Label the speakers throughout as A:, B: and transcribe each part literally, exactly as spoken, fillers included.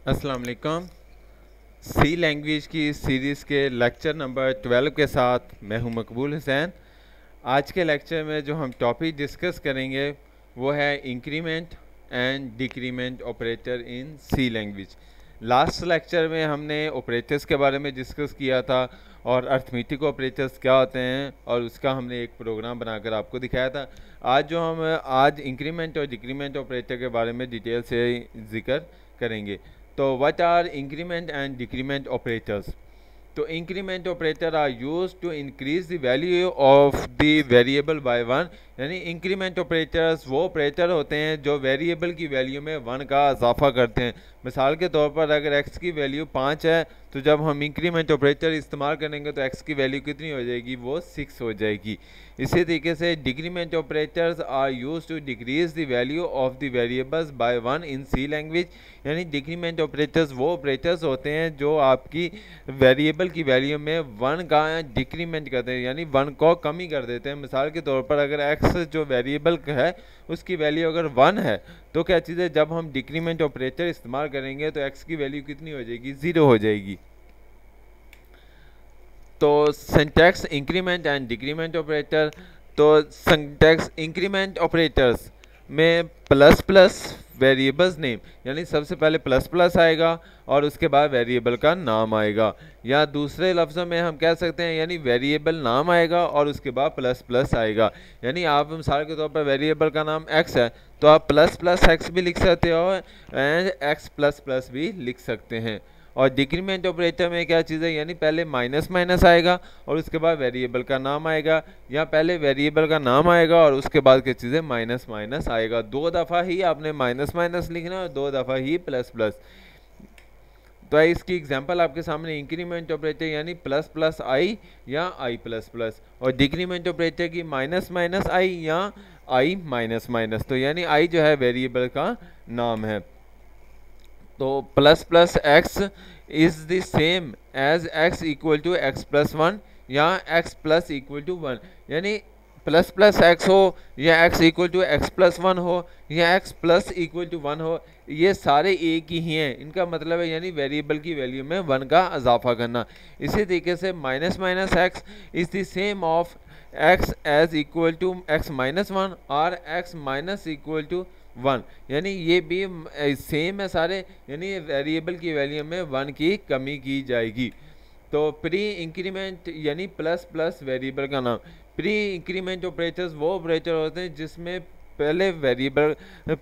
A: अस्सलाम वालेकुम। C language की सीरीज़ के लेक्चर नंबर ट्वेल्व के साथ मैं हूं मकबूल हुसैन। आज के लेक्चर में जो हम टॉपिक डिस्कस करेंगे वो है increment and decrement operator in C language. Last lecture में हमने ऑपरेटर्स के बारे में डिस्कस किया था और अर्थमेटिक ऑपरेटर्स क्या होते हैं और उसका हमने एक प्रोग्राम बनाकर आपको दिखाया था। आज जो हम आज इंक्रीमेंट और डिक्रीमेंट ऑपरेटर के बारे में डिटेल से जिक्र करेंगे। तो what are increment and decrement operators? तो increment operator are use to increase the value of the variable by one. यानी इंक्रीमेंट ऑपरेटर्स वो ऑपरेटर होते हैं जो वेरिएबल की वैल्यू में वन का इजाफा करते हैं। मिसाल के तौर पर अगर एक्स की वैल्यू पाँच है तो जब हम इंक्रीमेंट ऑपरेटर इस्तेमाल करेंगे तो एक्स की वैल्यू कितनी हो जाएगी? वो सिक्स हो जाएगी। इसी तरीके से decrement operators are use to decrease the value of the variables by one in C language. यानी डिक्रीमेंट ऑपरेटर्स वो ऑपरेटर्स होते हैं जो आपकी वेरिएबल की वैल्यू में वन का डिक्रीमेंट करते हैं, यानी वन को कमी कर देते हैं। मिसाल के तौर पर अगर एक्स जो वेरिएबल है उसकी वैल्यू अगर वन है तो क्या चीज़ है, जब हम डिक्रीमेंट ऑपरेटर इस्तेमाल करेंगे तो एक्स की वैल्यू कितनी हो जाएगी? ज़ीरो हो जाएगी। तो syntax increment and decrement operator. तो सिंटैक्स इंक्रीमेंट ऑपरेटर्स में प्लस प्लस वेरिएबल्स नेम, यानी सबसे पहले प्लस प्लस आएगा और उसके बाद वेरिएबल का नाम आएगा, या दूसरे लफ्ज़ों में हम कह सकते हैं यानी वेरिएबल नाम आएगा और उसके बाद प्लस प्लस आएगा। यानी आप मिसाल के तौर पर वेरिएबल का नाम एक्स है तो आप प्लस प्लस एक्स भी लिख सकते हो एंड एक्स प्लस प्लस भी लिख सकते हैं। और डिक्रीमेंट ऑपरेटर में क्या चीज़ है, यानी पहले माइनस माइनस आएगा और उसके बाद वेरिएबल का नाम आएगा, या पहले वेरिएबल का नाम आएगा और उसके बाद क्या चीज़ है, माइनस माइनस आएगा। दो दफ़ा ही आपने माइनस माइनस लिखना और दो दफ़ा ही प्लस प्लस। तो इसकी एग्जांपल आपके सामने इंक्रीमेंट ऑपरेटर यानी प्लस प्लस आई या आई प्लस प्लस, और डिक्रीमेंट ऑपरेटर की माइनस माइनस आई या आई माइनस माइनस। तो यानी आई जो है वेरिएबल का नाम है। तो plus plus X is the same as X equal to X plus one या X plus equal to one. यानी प्लस प्लस एक्स हो या X equal to X plus one हो या X plus equal to one हो, ये सारे एक ही हैं। इनका मतलब है यानी वेरिएबल की वैल्यू में वन का इजाफा करना। इसी तरीके से minus minus X is the same of X as equal to X minus one और X minus equal to one, यानी ये भी सेम है सारे, यानी वेरिएबल की वैल्यू में वन की कमी की जाएगी। तो प्री इंक्रीमेंट यानी प्लस प्लस वेरिएबल का नाम। प्री इंक्रीमेंट ऑपरेटर्स वो ऑपरेटर होते हैं जिसमें पहले वेरिएबल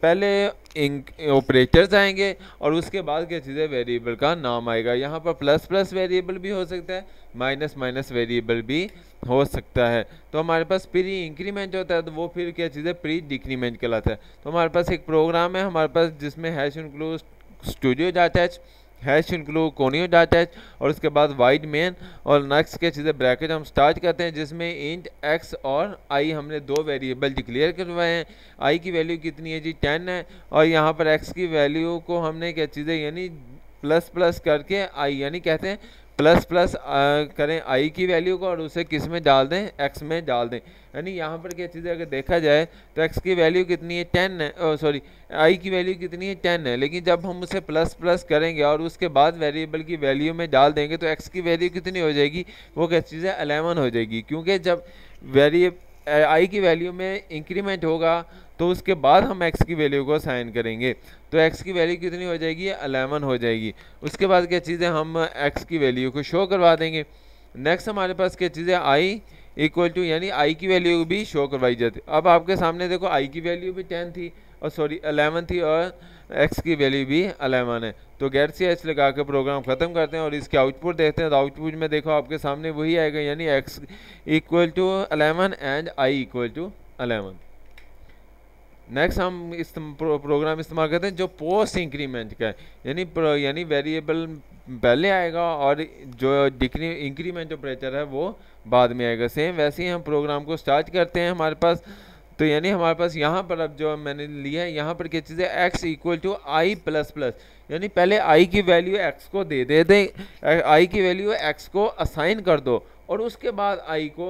A: पहले ऑपरेटर्स आएंगे और उसके बाद क्या चीज़ है, वेरिएबल का नाम आएगा। यहाँ पर प्लस प्लस वेरिएबल भी हो सकता है, माइनस माइनस वेरिएबल भी हो सकता है। तो हमारे पास प्री इंक्रीमेंट होता है तो वो फिर क्या चीज़ है, प्री डिक्रीमेंट कहलाता है। तो हमारे पास एक प्रोग्राम है हमारे पास जिसमें hash include studio data h, hash include conio data h और उसके बाद वाइड मेन और नेक्स्ट क्या चीज़ें ब्रैकेट हम स्टार्ट करते हैं जिसमें इंट एक्स और आई हमने दो वेरिएबल डिक्लेयर करवाए हैं। आई की वैल्यू कितनी है जी, टेन है, और यहाँ पर एक्स की वैल्यू को हमने क्या चीज़ें यानी प्लस प्लस करके आई यानी कहते हैं प्लस प्लस करें आई की वैल्यू को और उसे किस में डाल दें, एक्स में डाल दें। यानी यहाँ पर क्या चीज़ है, अगर देखा जाए तो एक्स की वैल्यू कितनी है, टेन है, सॉरी आई की वैल्यू कितनी है, टेन है, लेकिन जब हम उसे प्लस प्लस करेंगे और उसके बाद वेरिएबल की वैल्यू में डाल देंगे तो एक्स की वैल्यू कितनी हो जाएगी, वो क्या चीज़ है, अलेवन हो जाएगी। क्योंकि जब वेरिएबल आई की वैल्यू में इंक्रीमेंट होगा तो उसके बाद हम x की वैल्यू को साइन करेंगे तो x की वैल्यू कितनी हो जाएगी, अलेवन हो जाएगी। उसके बाद क्या चीज़ें हम x की वैल्यू को शो करवा देंगे। नेक्स्ट हमारे पास क्या चीज़ें i इक्वल टू यानी i की वैल्यू भी शो करवाई जाती। अब आपके सामने देखो i की वैल्यू भी टेन थी और सॉरी अलेवन थी और x की वैल्यू भी अलेवन है। तो गेट सी एच लगा के प्रोग्राम ख़त्म करते हैं और इसके आउटपुट देखते हैं। तो आउटपुट में देखो आपके सामने वही आएगा यानी x equal to eleven and i equal to eleven. Next हम इस प्रो, प्रोग्राम इस्तेमाल करते हैं जो पोस्ट इंक्रीमेंट का है, यानी यानी वेरिएबल पहले आएगा और जो डिक्री इंक्रीमेंट ऑपरेटर है वो बाद में आएगा। सेम वैसे ही हम प्रोग्राम को स्टार्ट करते हैं हमारे पास। तो यानी हमारे पास यहाँ पर अब जो मैंने लिया है यहाँ पर क्या चीज़ है, x equal to i plus plus, यानी पहले आई की वैल्यू एक्स को दे दे दें, आई की वैल्यू एक्स को असाइन कर दो और उसके बाद आई को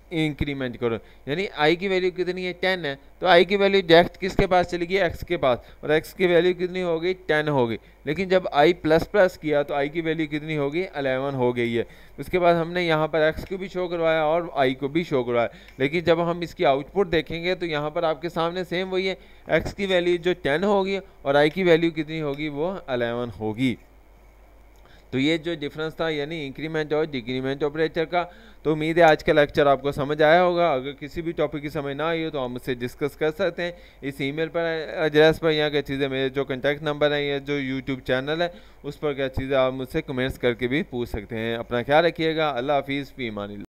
A: इंक्रीमेंट करो, यानी आई की वैल्यू कितनी है, टेन है, तो आई की वैल्यू डायरेक्ट किसके पास चली गई, एक्स के पास, और एक्स की वैल्यू कितनी हो गई, टेन हो गई। लेकिन जब आई प्लस प्लस किया तो आई की वैल्यू कितनी हो गई, अलेवन हो गई है। उसके बाद हमने यहाँ पर एक्स को भी शो करवाया और आई को भी शो करवाया, लेकिन जब हम इसकी आउटपुट देखेंगे तो यहाँ पर आपके सामने सेम वही है, एक्स की वैल्यू जो टेन होगी और आई की वैल्यू कितनी होगी, वो अलेवन होगी। तो ये जो डिफरेंस था यानी इंक्रीमेंट और डिक्रीमेंट ऑपरेटर का। तो उम्मीद है आज का लेक्चर आपको समझ आया होगा। अगर किसी भी टॉपिक की समझ ना आई हो तो हम मुझसे डिस्कस कर सकते हैं इस ईमेल पर एड्रेस पर। यहाँ क्या चीज़ें, मेरे जो कॉन्टैक्ट नंबर है या जो यूट्यूब चैनल है उस पर क्या चीज़ें आप मुझसे कमेंट्स करके भी पूछ सकते हैं। अपना ख्याल रखिएगा। अल्लाह हाफिज़, फी अमानिल्लाह।